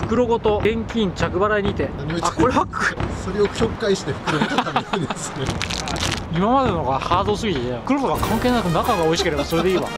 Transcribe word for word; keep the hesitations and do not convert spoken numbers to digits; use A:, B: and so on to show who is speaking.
A: 袋ごと現金着払いにて。あ、これは
B: それを曲解して袋ごと食べるんですね。
A: 今までのがハードすぎて、黒とか関係なく中が美味しければそれでいいわ。